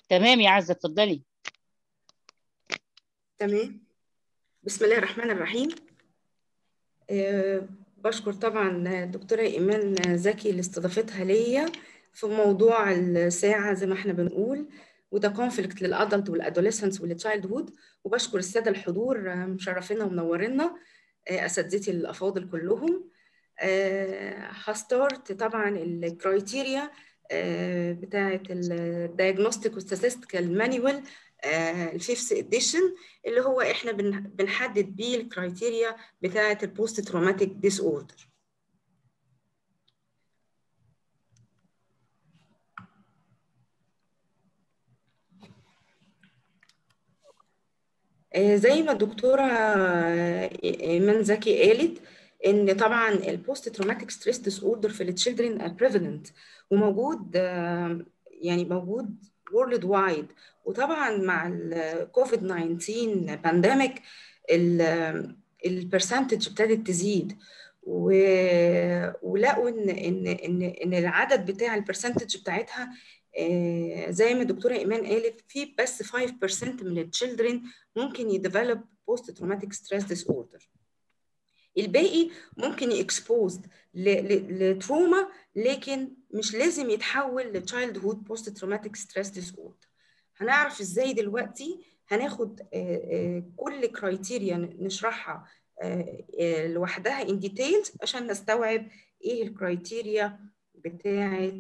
تمام يا عزة، اتفضلي. تمام. بسم الله الرحمن الرحيم. بشكر طبعا الدكتورة إيمان زكي اللي استضافتها ليا في موضوع الساعة زي ما احنا بنقول، وده كونفليكت للأدلت والأدوليسنس والتشايلد هود. وبشكر السادة الحضور مشرفينا ومنورينا، أساتذتي الأفاضل كلهم. هستارت طبعا الكرايتيريا بتاعة الدايجنوستيك وستاتستيكال مانيوال الفيفث اديشن، اللي هو احنا بنحدد بيه الكرايتيريا بتاعة البوست تروماتيك ديس اوردر. زي ما الدكتورة إيمان زكي قالت ان طبعا البوست تروماتيك ستريس ديس اوردر في التشيلدرن بريفالنت وموجود، يعني موجود وورلد وايد. وطبعا مع الكوفيد 19 بانديميك البرسنتج ابتدت تزيد، ولقوا ان العدد بتاع البرسنتج بتاعتها زي ما الدكتوره ايمان قالت، في بس 5% من التشيلدرن ممكن يديفلوب بوست تروماتيك ستريس ديس اوردر. الباقي ممكن يكسبوزد لتروما، لكن مش لازم يتحول لتشايلد هود بوست تروماتيك ستريس ديس اوردر. هنعرف ازاي دلوقتي. هناخد كل كرايتيريا نشرحها لوحدها ان ديتيلز عشان نستوعب ايه الكرايتيريا بتاعه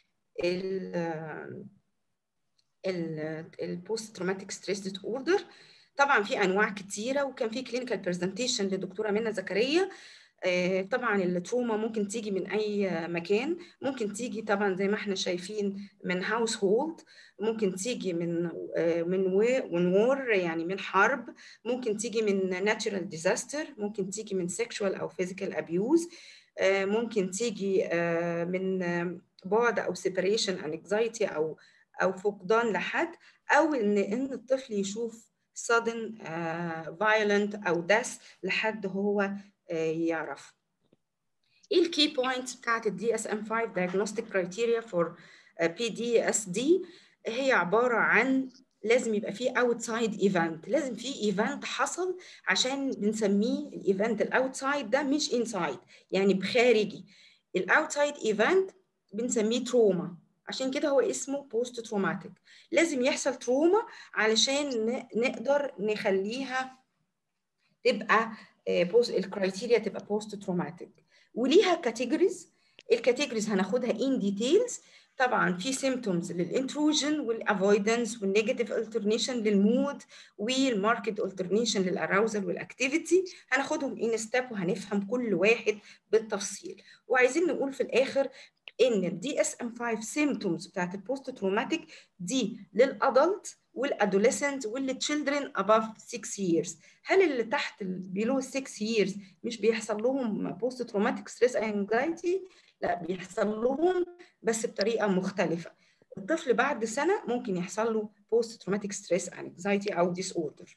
البوست تروماتيك ستريس ديس اوردر. طبعا في انواع كتيره، وكان في كلينيكال برزنتيشن لدكتوره منى زكريا. طبعا التروما ممكن تيجي من اي مكان، ممكن تيجي طبعا زي ما احنا شايفين من هاوس هولد، ممكن تيجي من وور يعني من حرب، ممكن تيجي من ناتشورال ديزاستر، ممكن تيجي من سيكشوال او فيزيكال ابيوز، ممكن تيجي من بعد او سيبريشن انكزايتي او فقدان لحد، او ان الطفل يشوف sudden violent او death لحد هو يعرف. ايه الكي بوينتس بتاعت الدي اس ام 5 diagnostic criteria for PTSD؟ هي عباره عن لازم يبقى فيه outside event، لازم فيه event حصل عشان بنسميه الايفنت الاوتسايد ده مش inside، يعني بخارجي. الاوتسايد ايفنت بنسميه تروما، عشان كده هو اسمه بوست تروماتيك. لازم يحصل تروما علشان نقدر نخليها تبقى الكرايتيريا تبقى بوست تروماتيك. وليها كاتيجوريز، الكاتيجوريز هناخدها ان ديتيلز. طبعا في سيمبتومز للانتروجن والافويدنس والنيجاتيف الترنيشن للمود والماركت الترنيشن للاراوزل والاكتيفيتي. هناخدهم ان ستيب وهنفهم كل واحد بالتفصيل. وعايزين نقول في الاخر ان الدي اس ام 5 سيمبتومز بتاعت البوست تروماتيك دي للادلت والادوليسنت والتشيلدرن above 6 years. هل اللي تحت below 6 years مش بيحصل لهم بوست تروماتيك ستريس انكزايتي؟ لا، بيحصل لهم بس بطريقه مختلفه. الطفل بعد سنه ممكن يحصل له بوست تروماتيك ستريس انكزايتي او ديس اوردر.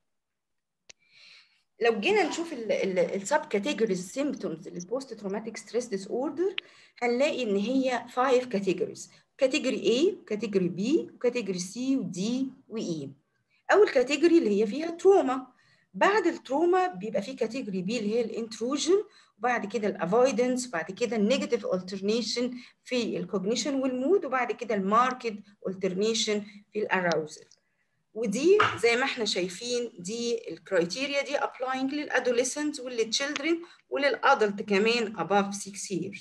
لو جينا نشوف السب كاتيجوريز سيمبتومز للبوست تروماتيك ستريس ديس اوردر، هنلاقي ان هي 5 كاتيجوريز: كاتيجوري A، كاتيجوري B، وكاتيجوري C ودي وE. اول كاتيجوري اللي هي فيها تروما. بعد التروما بيبقى في كاتيجوري بي اللي هي الانتروجن، وبعد كده الافويدنس، وبعد كده النيجاتيف الترنيشن في الكوجنيشن والمود، وبعد كده الماركت الترنيشن في الاراوزل. ودي زي ما احنا شايفين دي الكرايتيريا دي applying للادوليسنت وللتشيلدرن وللادلت كمان above 6 years.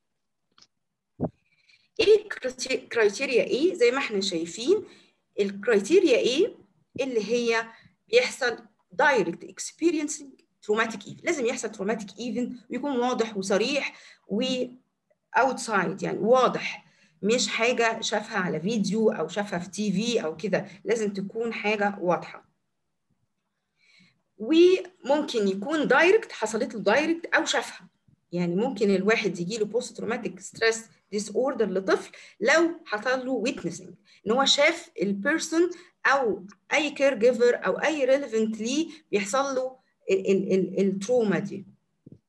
ايه الكرايتيريا ايه؟ زي ما احنا شايفين الكرايتيريا ايه اللي هي بيحصل دايركت اكسبيرينسنج تروماتيك ايفنت. لازم يحصل تروماتيك ايفنت ويكون واضح وصريح واوتسايد، يعني واضح، مش حاجه شافها على فيديو او شافها في تي في او كده، لازم تكون حاجه واضحه. وممكن يكون دايركت، حصلت له دايركت او شافها. يعني ممكن الواحد يجي له بوست تروماتيك ستريس ديس اوردر لطفل لو حصل له ويتنسنج، ان هو شاف البيرسون او اي كير جيفر او اي ريليفنت ليه بيحصل له التروما دي.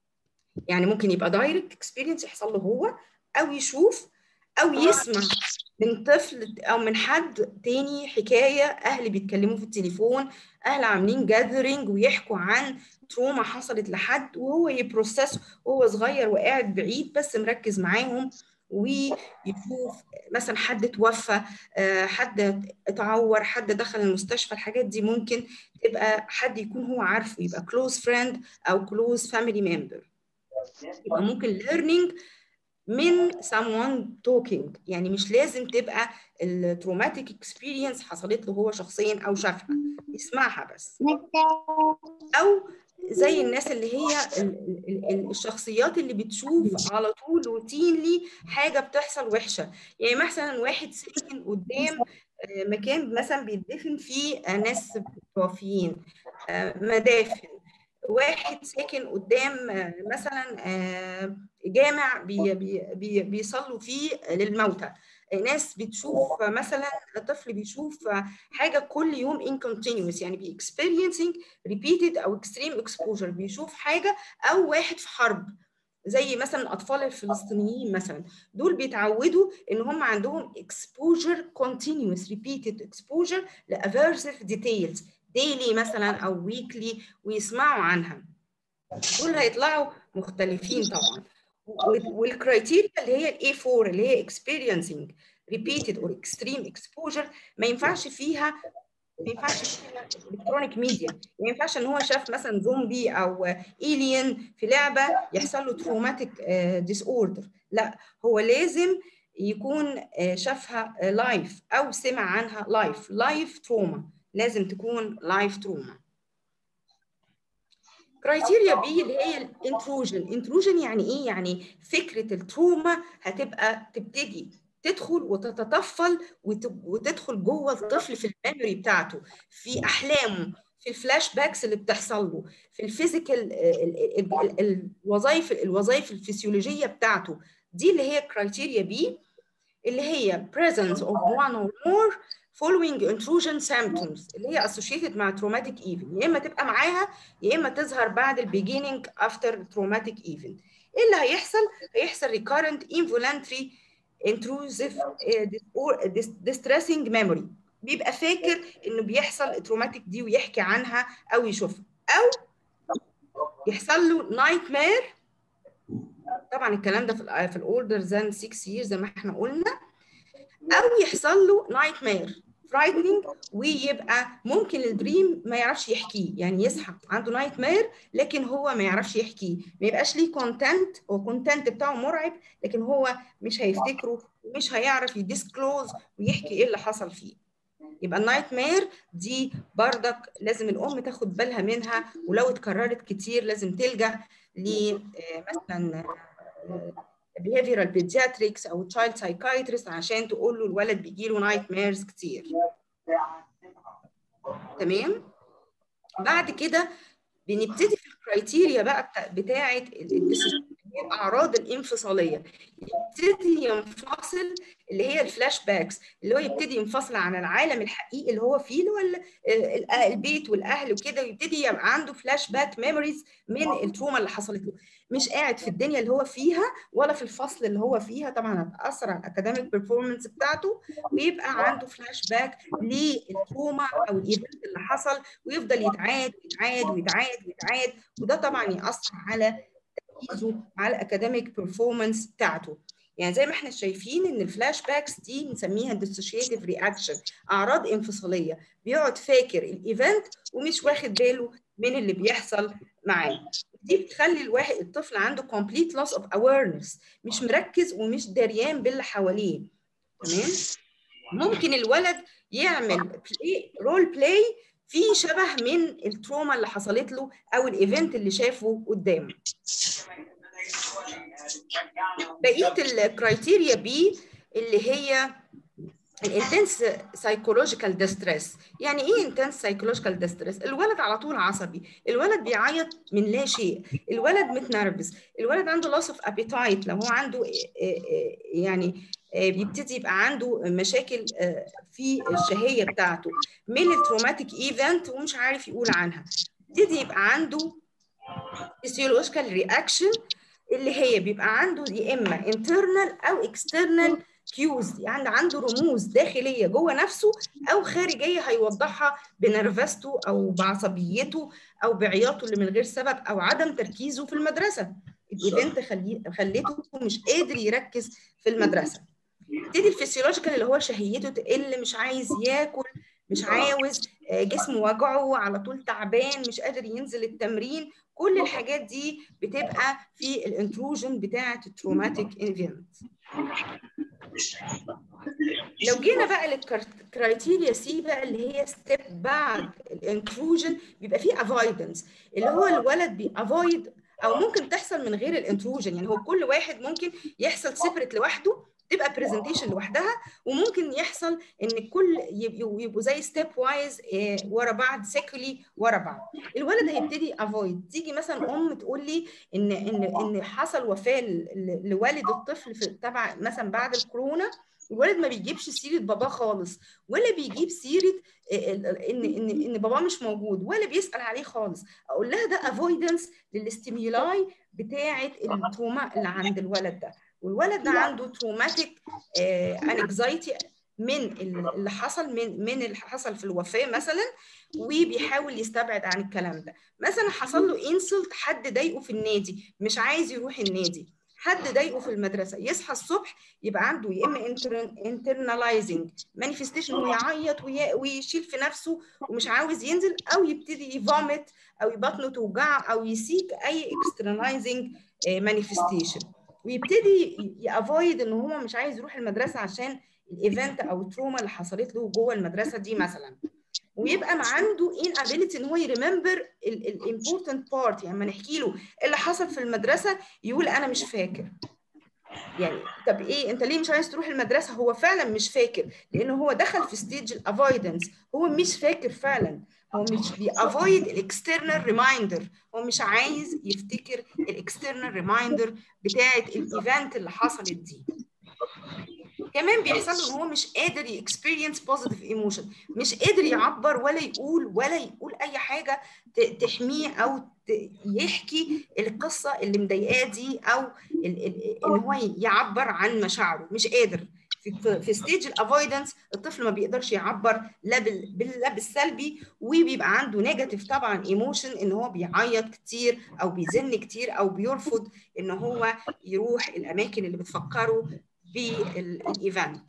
يعني ممكن يبقى دايركت اكسبيرينس يحصل له هو، او يشوف او يسمع من طفل او من حد تاني حكايه، اهل بيتكلموا في التليفون، اهل عاملين جاذرينج ويحكوا عن تروما حصلت لحد، وهو يبروسس وهو صغير وقاعد بعيد بس مركز معاهم، ويشوف مثلا حد توفى، حد اتعور، حد دخل المستشفى. الحاجات دي ممكن تبقى حد يكون هو عارفه، يبقى كلوز فريند او كلوز فاميلي ممبر. يبقى ممكن learning من someone talking، يعني مش لازم تبقى التروماتيك اكسبيرينس حصلت له هو شخصيا او شافها، يسمعها بس. او زي الناس اللي هي الشخصيات اللي بتشوف على طول روتينلي حاجه بتحصل وحشه. يعني مثلا واحد ساكن قدام مكان مثلا بيدفن فيه ناس متوفيين، مدافن. واحد ساكن قدام مثلا جامع بيصلوا فيه للموتى. ناس بتشوف مثلا طفل بيشوف حاجه كل يوم in continuous، يعني بي experiencing repeated او extreme exposure، بيشوف حاجه. او واحد في حرب زي مثلا الاطفال الفلسطينيين مثلا، دول بيتعودوا ان هم عندهم exposure continuous repeated exposure ل aversive details daily مثلا او weekly، ويسمعوا عنها. دول هيطلعوا مختلفين طبعا. والكرايتيريا اللي هي الاي 4 اللي هي experiencing repeated or extreme exposure، ما ينفعش فيها الكترونيك ميديا. يعني ما ينفعش ان هو شاف مثلا زومبي او الين في لعبه يحصل له تروماتيك ديس اوردر، لا، هو لازم يكون شافها لايف او سمع عنها لايف تروما، لازم تكون لايف تروما. كرايتيريا بي اللي هي الانتروجن يعني ايه؟ يعني فكره التروما هتبقى تبتدي تدخل وتتطفل وتدخل جوه الطفل في الميموري بتاعته، في احلامه، في الفلاش باكس اللي بتحصل له، في الفيزيكال الوظائف الفسيولوجيه بتاعته. دي اللي هي كرايتيريا بي، اللي هي presence of one or more following intrusion symptoms اللي هي associated مع traumatic event، يا اما تبقى معاها يا اما تظهر بعد ال beginning after traumatic event. ايه اللي هيحصل؟ هيحصل recurrent involuntary intrusive distressing memory، بيبقى فاكر انه بيحصل تروماتيك دي ويحكي عنها او يشوفها، او يحصل له nightmare. طبعا الكلام ده في الاولدر ذان 6 years زي ما احنا قلنا، او يحصل له نايت مير فرايتنينج، ويبقى ممكن الدريم ما يعرفش يحكيه، يعني يصحى عنده نايت مير لكن هو ما يعرفش يحكيه، ما يبقاش ليه كونتنت، هو كونتنت بتاعه مرعب لكن هو مش هيفتكره ومش هيعرف يديسكلوز ويحكي ايه اللي حصل فيه. يبقى النايت مير دي بردك لازم الام تاخد بالها منها، ولو اتكررت كتير لازم تلجأ مثلا behavioral pediatrics او child psychiatrist عشان تقول له الولد بيجي له نايت ميرز كتير. تمام. بعد كده بنبتدي في الكرايتيريا بقى بتاعه الاعراض الانفصاليه. يبتدي ينفصل اللي هي الفلاش باكس، اللي هو يبتدي ينفصل عن العالم الحقيقي اللي هو فيه، اللي هو البيت والاهل وكده، ويبتدي يبقى عنده فلاش باك ميموريز من التروما اللي حصلت له. مش قاعد في الدنيا اللي هو فيها ولا في الفصل اللي هو فيها، طبعا هتاثر على الاكاديميك بيرفورمانس بتاعته، ويبقى عنده فلاش باك للتروما او الايفنت اللي حصل، ويفضل يتعاد ويتعاد ويتعاد ويتعاد، وده طبعا ياثر على تركيزه على الاكاديميك بيرفورمانس بتاعته. يعني زي ما احنا شايفين ان الفلاش باكس دي بنسميها ديسوشيتيف رياكشن، اعراض انفصاليه، بيقعد فاكر الايفنت ومش واخد باله من اللي بيحصل معاه. دي بتخلي الطفل عنده complete loss of awareness، مش مركز ومش دريان باللي حواليه. تمام. ممكن الولد يعمل رول بلاي في شبه من التروما اللي حصلت له او الايفنت اللي شافه قدامه. بقيه الكرايتيريا بي اللي هي الانتنس سايكولوجيكال ديستريس. يعني ايه انتنس سايكولوجيكال ديستريس؟ الولد على طول عصبي، الولد بيعيط من لا شيء، الولد متنرفز، الولد عنده loss of appetite، لو هو عنده يعني بيبتدي يبقى عنده مشاكل في الشهية بتاعته من التروماتيك ايفنت ومش عارف يقول عنها. يبتدي يبقى عنده physiological reaction اللي هي بيبقى عنده يا اما internal او external كيوز، يعني عنده رموز داخليه جوه نفسه او خارجيه هيوضحها بنرفزته او بعصبيته او بعياطه اللي من غير سبب او عدم تركيزه في المدرسه. الايفنت خليته مش قادر يركز في المدرسه. يبتدي الفسيولوجيكال اللي هو شهيته تقل، مش عايز ياكل، مش عاوز، جسمه وجعه، على طول تعبان، مش قادر ينزل التمرين. كل الحاجات دي بتبقى في الانتروجن بتاعه التروماتيك ايفنت. لو جينا بقى للكرايتيريا سي بقى اللي هي ستيب بعد الانتروجن، بيبقى فيه افويدنس، اللي هو الولد بيافويد، او ممكن تحصل من غير الانتروجن، يعني هو كل واحد ممكن يحصل سيبريت لوحده، تبقى برزنتيشن لوحدها، وممكن يحصل ان الكل يبقوا زي ستيب وايز ورا بعض، سيكولي ورا بعض. الولد هيبتدي افويد. تيجي مثلا تقول لي ان حصل وفاه لوالد الطفل في تبع مثلا بعد الكورونا، الولد ما بيجيبش سيره باباه خالص، ولا بيجيب سيره ان باباه مش موجود، ولا بيسال عليه خالص. اقول لها ده افويدنس للاستيمولاي بتاعه التروما اللي عند الولد ده، والولد ده عنده تروماتيك انكزايتي من اللي حصل، من اللي حصل في الوفاه مثلا، وبيحاول يستبعد عن الكلام ده. مثلا حصل له انسلت، حد ضايقه في النادي مش عايز يروح النادي، حد ضايقه في المدرسه، يصحى الصبح يبقى عنده يا اما internalizing manifestation، هو يعيط ويشيل في نفسه ومش عاوز ينزل، او يبتدي يفومت، او بطنه توجعه، او يسيك اي externalizing manifestation، ويبتدي يافويد ان هو مش عايز يروح المدرسه عشان الايفنت او التروما اللي حصلت له جوه المدرسه دي مثلا. ويبقى ما عنده inability ان هو يريمبر الامبورتنت بارت، يعني لما نحكي له اللي حصل في المدرسه يقول انا مش فاكر. يعني طب ايه انت ليه مش عايز تروح المدرسه؟ هو فعلا مش فاكر، لانه هو دخل في ستيج الافويدنس، هو مش فاكر فعلا، هو مش بيافويد الاكسترنال ريمايندر، هو مش عايز يفتكر الاكسترنال ريمايندر بتاعه الايفنت اللي حصلت دي. كمان بيحصل له ان هو مش قادر يكسبيرينس بوزيتيف ايموشن، مش قادر يعبر ولا يقول اي حاجه تحميه او يحكي القصه اللي مضايقاه دي، او ان هو يعبر عن مشاعره، مش قادر. في ستيج الافويدنس الطفل ما بيقدرش يعبر لا بالسلبي، وبيبقى عنده نيجاتيف طبعا ايموشن، ان هو بيعيط كتير او بيزن كتير او بيرفض ان هو يروح الاماكن اللي بتفكره بالايفنت.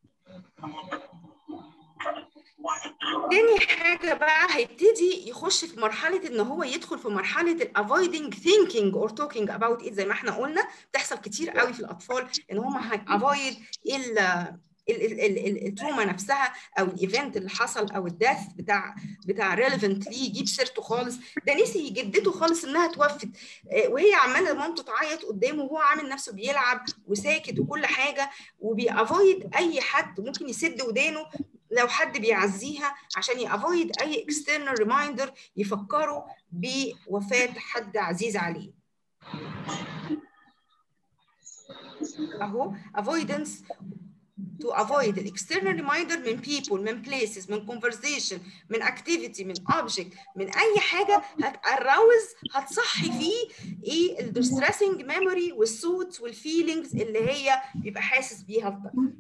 تاني حاجة بقى هيبتدي يخش في مرحلة ان هو يدخل في مرحلة الافويدنج ثينكينج اور توكينج اباوت ات، زي ما احنا قلنا بتحصل كتير قوي في الاطفال، ان هم هيافويد التروما نفسها او الايفنت اللي حصل او الداث بتاع ريليفنت ليه، يجيب سيرته خالص. ده نسي جدته خالص انها توفت، وهي عماله مامته تعيط قدامه وهو عامل نفسه بيلعب وساكت وكل حاجه، وبيافويد اي حد ممكن يسد ودانه لو حد بيعزيها، عشان يافويد اي اكسترنال ريمايندر يفكروا بوفاه حد عزيز عليه. اهو avoidance to avoid the external reminder من people، من places، من conversation، من activity، من object، من اي حاجه هتأروز، هتصحي فيه ايه الديستريسنج ميموري والصوت والفيلينجز اللي هي بيبقى حاسس بيها الطفل.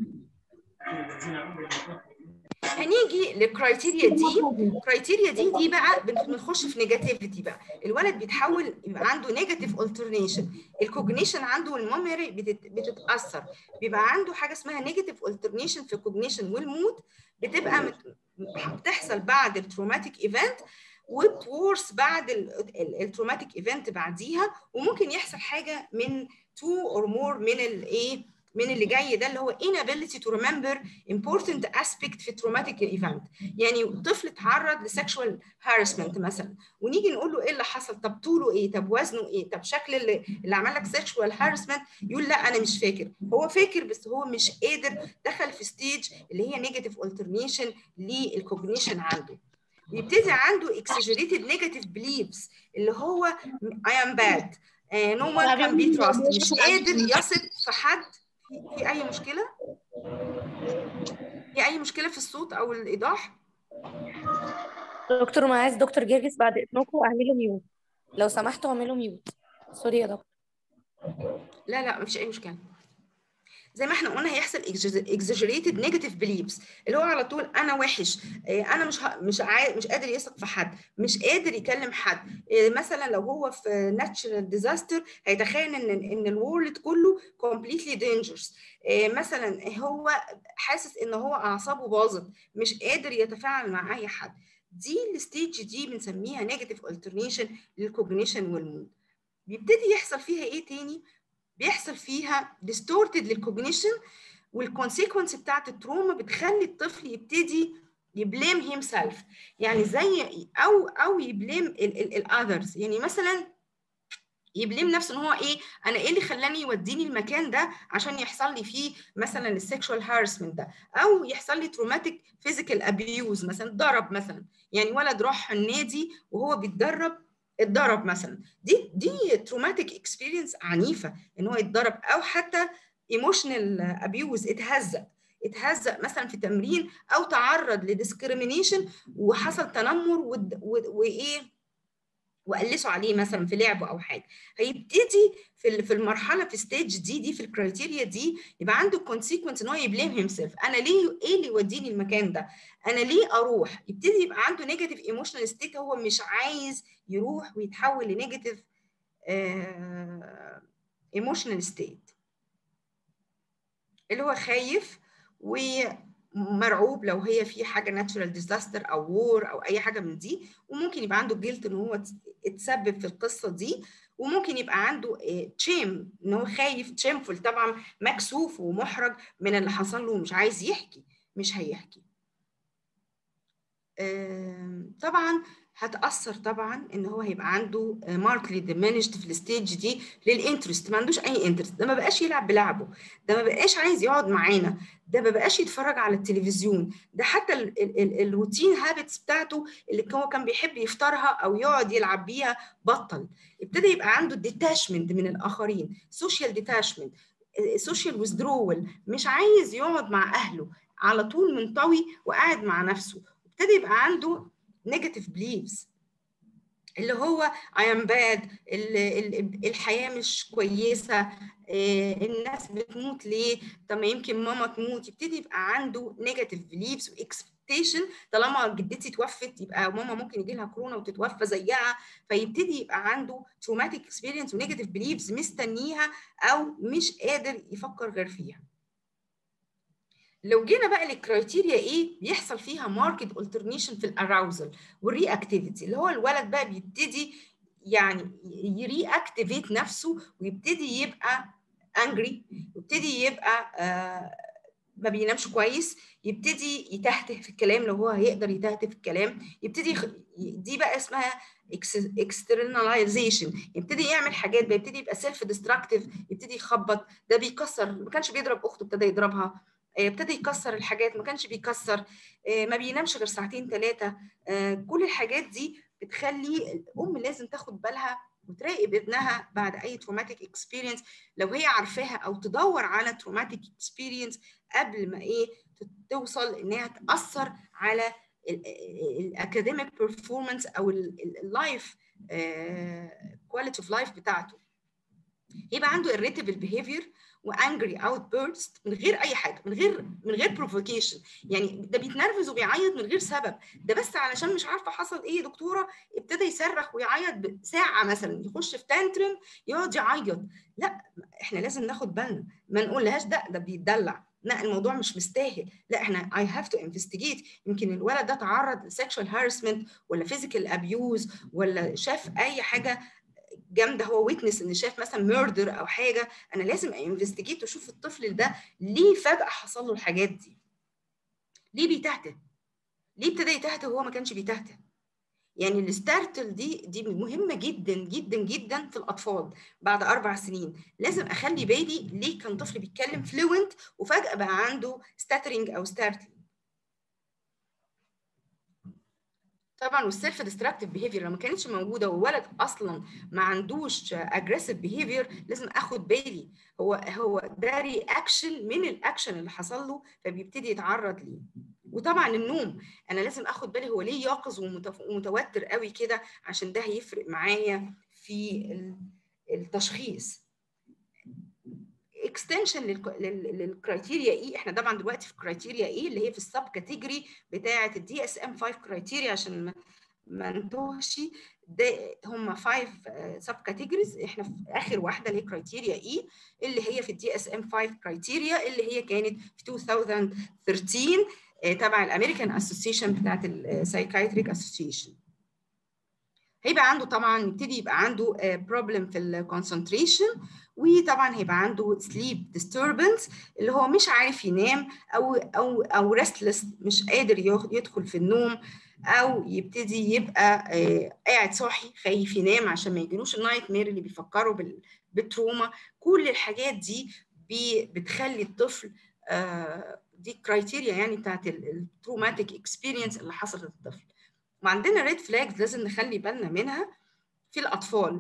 هنيجي للكرايتيريا دي. الكرايتيريا دي بقى بنخش في نيجاتيفيتي بقى، الولد بيتحول يبقى عنده نيجاتيف الترنيشن، الكوجنيشن عنده والميموري بتتاثر، بيبقى عنده حاجه اسمها نيجاتيف الترنيشن في الكوجنيشن والمود، بتبقى بتحصل بعد التروماتيك ايفنت وتورس بعد التروماتيك ايفنت بعديها، وممكن يحصل حاجه من 2 or more من الايه، من اللي جاي ده، اللي هو inability to remember important aspect في traumatic event. يعني طفل اتعرض لسexual harassment مثلا، ونيجي نقول له ايه اللي حصل، طب طوله ايه، طب وزنه ايه، طب شكل اللي عمل لك sexual harassment، يقول لا انا مش فاكر. هو فاكر بس هو مش قادر، دخل في ستيج اللي هي negative alternation للكوجنيشن عنده، ويبتدي عنده exaggerated negative beliefs اللي هو I am bad, no one can be trusted، مش قادر يثق في حد. في اي مشكله؟ في اي مشكله في الصوت او الايضاح؟ دكتور معاذ، دكتور جرجس، بعد اذنكم اعملوا ميوت لو سمحتوا، اعملوا ميوت. سوري يا دكتور. لا مفيش اي مشكله. زي ما احنا قلنا هيحصل exaggerated negative beliefs، اللي هو على طول انا وحش، انا مش قادر يثق في حد، مش قادر يكلم حد. مثلا لو هو في natural disaster هيتخيل ان الورلد كله completely dangerous. مثلا هو حاسس ان هو اعصابه باظت، مش قادر يتفاعل مع اي حد. دي الستيج دي بنسميها negative alternation للكوجنيشن والمود. بيبتدي يحصل فيها ايه تاني؟ بيحصل فيها distorted للكوجنيشن، والكونسيكونس بتاعت التروما بتخلي الطفل يبتدي يبليم هيم سيلف، يعني زي او يبليم الاذرز. يعني مثلا يبليم نفسه ان هو ايه، انا ايه اللي خلاني يوديني المكان ده عشان يحصل لي فيه مثلا السكشوال هارسمنت ده، او يحصل لي تروماتيك فيزيكال ابيوز، مثلا ضرب مثلا، يعني ولد راح النادي وهو بيتدرب اتضرب مثلا، دي تروماتيك اكسبيرينس عنيفه ان هو يتضرب، او حتى ايموشنال ابيوز، اتهزق مثلا في تمرين، او تعرض لديسكريميشن وحصل تنمر وايه وقلسوا عليه مثلا في لعبه او حاجه. هيبتدي في المرحله في ستيج دي في الكرايتيريا دي يبقى عنده كونسيكونس ان هو يبليم هيم سيلف، انا ليه، ايه اللي يوديني المكان ده، انا ليه اروح. يبتدي يبقى عنده نيجاتيف ايموشنال ستيت، هو مش عايز يروح ويتحول لنيجاتيف ايموشنال ستيت، اللي هو خايف ومرعوب لو هي في حاجه ناتشورال ديزاستر او وور او اي حاجه من دي، وممكن يبقى عنده جيلت ان هو اتسبب في القصه دي، وممكن يبقى عنده تشيم ان هو خايف، تشيمفul طبعا، مكسوف ومحرج من اللي حصل له ومش عايز يحكي، مش هيحكي. طبعا هتأثر طبعا ان هو هيبقى عنده ماركلي ديمينشد في الستيج دي للانترست، ما عندوش اي انترست، ده ما بقاش يلعب بلعبه، ده ما بقاش عايز يقعد معانا، ده ما بقاش يتفرج على التلفزيون، ده حتى الروتين هابتس بتاعته اللي هو كان بيحب يفطرها او يقعد يلعب بيها بطل. ابتدى يبقى عنده ديتاشمنت من الاخرين، سوشيال ديتاشمنت، سوشيال ويزدرول، مش عايز يقعد مع اهله، على طول منطوي وقاعد مع نفسه. ابتدى يبقى عنده نيجاتيف بليفز، اللي هو I am bad، الحياة مش كويسة، الناس بتموت ليه، طب ما يمكن ماما تموت. يبتدي يبقى عنده نيجاتيف بليفز واكسبكتيشن، طالما جدتي توفت يبقى ماما ممكن يجي لها كورونا وتتوفى زيها، فيبتدي يبقى عنده تروماتيك اكسبيرينس ونيجاتيف بليفز مستنيها او مش قادر يفكر غير فيها. لو جينا بقى للكرايتيريا ايه بيحصل فيها ماركت الترنيشن في الاراوزل والري اكتيفيتي، اللي هو الولد بقى بيبتدي يعني يري اكتيفيت نفسه، ويبتدي يبقى انجري، يبتدي يبقى ما بينامش كويس، يبتدي يتهته في الكلام لو هو هيقدر يتهته في الكلام، يبتدي دي بقى اسمها externalization، يبتدي يعمل حاجات بقى، يبتدي يبقى سيلف ديستراكتيف، يبتدي يخبط، ده بيكسر، ما كانش بيضرب اخته ابتدى يضربها، ابتدى يكسر الحاجات ما كانش بيكسر، ما بينامش غير ساعتين ثلاثه. كل الحاجات دي بتخلي الام لازم تاخد بالها وتراقب ابنها بعد اي تروماتيك اكسبيرينس لو هي عارفاها، او تدور على تروماتيك اكسبيرينس قبل ما ايه توصل انها تاثر على الاكاديميك بيرفورمانس او اللايف كواليتي اوف لايف بتاعته. يبقى عنده irritable behavior وانجري اوت بيرست من غير اي حاجه، من غير بروفوكيشن، يعني ده بيتنرفز وبيعيط من غير سبب، ده بس علشان مش عارفه حصل ايه يا دكتوره، ابتدى يصرخ ويعيط ساعه مثلا، يخش في تانترم يقعد يعيط. لا احنا لازم ناخد بالنا، ما نقولهاش ده بيتدلع، لا الموضوع مش مستاهل، لا احنا I have to investigate، يمكن الولد ده تعرض لسexual harassment ولا physical abuse ولا شاف اي حاجه جامده، هو ويتنس ان شاف مثلا ميردر او حاجه، انا لازم انفستيجيت واشوف الطفل ده ليه فجاه حصل له الحاجات دي، ليه بيتهته، ليه ابتدى يتهته وهو ما كانش بيتهته. يعني الستارتل دي مهمه جدا جدا جدا في الاطفال بعد 4 سنين، لازم اخلي بالي ليه كان طفل بيتكلم فلوينت وفجاه بقى عنده ستاترينج او ستارتل. طبعا والسيلف ديستراكتيف بيهيفير لو ما كانتش موجوده والولد اصلا ما عندوش اجريسيف بيهيفير، لازم اخد بالي هو ده رياكشن من الاكشن اللي حصل له فبيبتدي يتعرض ليه. وطبعا النوم، انا لازم اخد بالي هو ليه يقظ ومتوتر قوي كده، عشان ده هيفرق معايا في التشخيص. واكستنشن للكرايتيريا اي. احنا طبعا دلوقتي في كرايتيريا اي اللي هي في السب كاتيجوري بتاعه الدي اس ام 5 كرايتيريا، عشان ما نتوهش. ده هم 5 سب كاتيجوريز، احنا في اخر واحده اللي هي كرايتيريا اي اللي هي في الدي اس ام 5 كرايتيريا اللي هي كانت في 2013 تبع الامريكان اسوسيشن بتاعت السايكايتريك اسوسيشن. هيبقى عنده طبعا يبتدي يبقى عنده بروبلم في الكونسنتريشن، وطبعا هيبقى عنده سليب ديستربنس اللي هو مش عارف ينام او ريستلس، مش قادر يدخل في النوم، او يبتدي يبقى قاعد صاحي خايف ينام عشان ما يجيلوش النايت مير اللي بيفكروا بالتروما. كل الحاجات دي بتخلي الطفل دي كرايتيريا يعني بتاعت التروماتيك اكسبيرينس اللي حصلت للطفل. وعندنا ريد فلاجز لازم نخلي بالنا منها في الاطفال.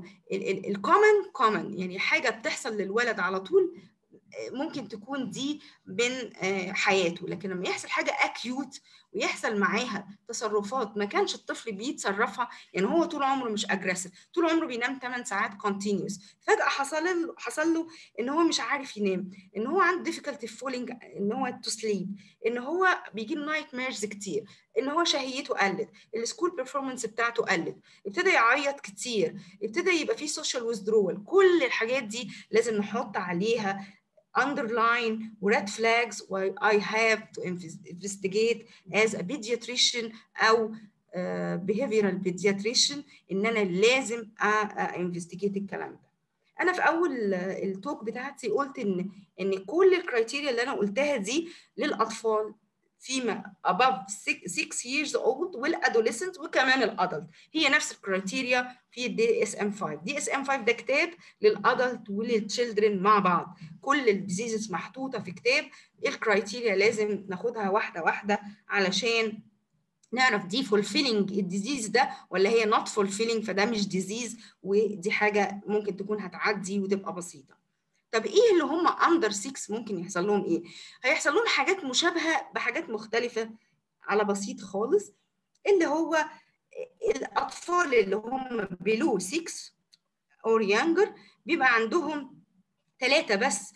الكومن يعني حاجه بتحصل للولد على طول ممكن تكون دي من حياته، لكن لما يحصل حاجه اكيوت ويحصل معاها تصرفات ما كانش الطفل بيتصرفها، يعني هو طول عمره مش اجريسيف، طول عمره بينام 8 ساعات كونتينيوس، فجاه حصل له ان هو مش عارف ينام، ان هو عنده difficulty falling ان هو تو سليب، ان هو بيجي له نايت ميرز كتير، ان هو شهيته قلت، السكول بيرفورمانس بتاعته قلت، ابتدى يعيط كتير، ابتدى يبقى فيه سوشيال ويزدرول. كل الحاجات دي لازم نحط عليها underline red flags why I have to investigate as a pediatrician أو behavioral pediatrician، إن أنا لازم investigate الكلام ده. أنا في أول التوك بتاعتي قلت إن كل الكرايتيريا اللي أنا قلتها دي للأطفال فيما above 6 years old والادوليسنت وكمان الادلت، هي نفس الكرايتيريا في الدي اس ام 5. دي اس ام 5 ده كتاب للادلت وللتشيلدرن مع بعض، كل الديزيزز محطوطه في كتاب. الكرايتيريا لازم ناخدها واحده واحده علشان نعرف دي فولفيلينج الديزيز ده ولا هي نوت فولفيلينج، فده مش ديزيز ودي حاجه ممكن تكون هتعدي وتبقى بسيطه. طب ايه اللي هم اندر 6 ممكن يحصل لهم ايه؟ هيحصل لهم حاجات مشابهه بحاجات مختلفه على بسيط خالص، اللي هو الاطفال اللي هم below 6 or younger بيبقى عندهم 3 بس،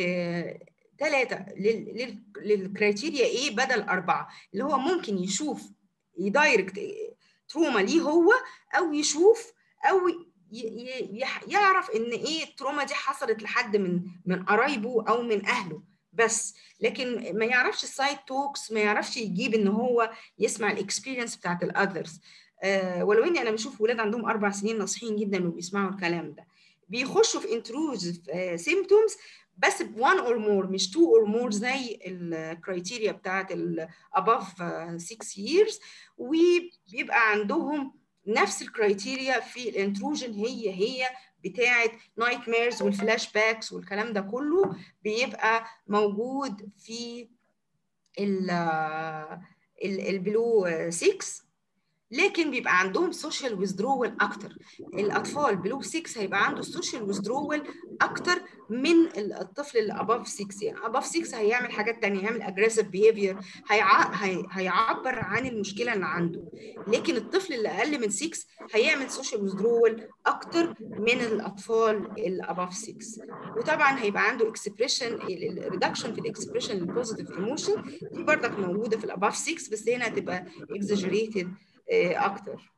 3 للكرايتيريا ايه بدل 4، اللي هو ممكن يشوف يدايركت تروما ليه هو، او يشوف او يعرف ان ايه التروما دي حصلت لحد من قرايبه او من اهله بس، لكن ما يعرفش السايد توكس، ما يعرفش يجيب ان هو يسمع الاكسبيرينس بتاعت الاذرز. ولو اني انا بشوف ولاد عندهم 4 سنين ناصحين جدا وبيسمعوا الكلام ده، بيخشوا في intrusive symptoms بس ب 1 or more مش 2 or more زي الكرايتيريا بتاعت above 6 years، وبيبقى عندهم نفس الكرايتيريا في الانتروجن هي بتاعت نايت ميرز والفلاش باكس والكلام ده كله بيبقى موجود في البلو 6، لكن بيبقى عندهم سوشيال ويزدرول اكتر. الاطفال بلو 6 هيبقى عنده سوشيال ويزدرول اكتر من الطفل اللي اباف 6. يعني اباف 6 هيعمل حاجات تانية، هيعمل اجريسيف بيهيفير، هيعبر عن المشكله اللي عنده، لكن الطفل اللي اقل من 6 هيعمل سوشيال ويزدرول اكتر من الاطفال اللي اباف 6. وطبعا هيبقى عنده اكسبريشن الريدكشن في الاكسبريشن البوزيتيف ايموشن، دي برضك موجوده في الاباف 6 بس هنا هتبقى اكزاجريتد اكتر.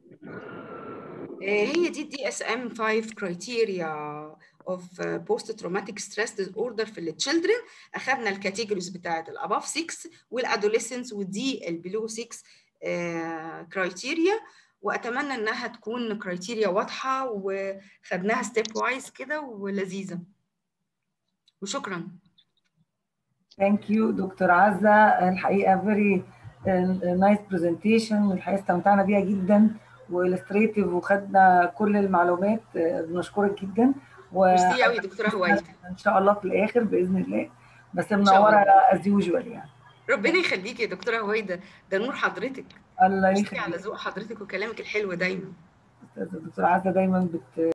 هي دي الدي اس ام 5 كرايتيريا اوف بوست تروماتيك ستريس ديس اوردر في التشيلدرن. اخذنا الكاتيجوريز بتاعت الاباف 6 والادوليسنس ودي البلو 6 كرايتيريا، واتمنى انها تكون كرايتيريا واضحه وخدناها ستيب وايز كده ولذيذه، وشكرا. ثانك يو دكتور عزة، الحقيقه فيري نايس برزنتيشن، والحقيقه استمتعنا بيها جدا والستريتيف وخدنا كل المعلومات. بنشكرك جدا ميرسي قوي دكتوره هويدا، ان شاء الله في الاخر باذن الله، بس منوره از يوجوال يعني. ربنا يخليكي يا دكتوره هويدا، ده نور حضرتك. الله ميرسي يخليك على ذوق حضرتك وكلامك الحلو دايما. استاذه دكتوره عزة دايما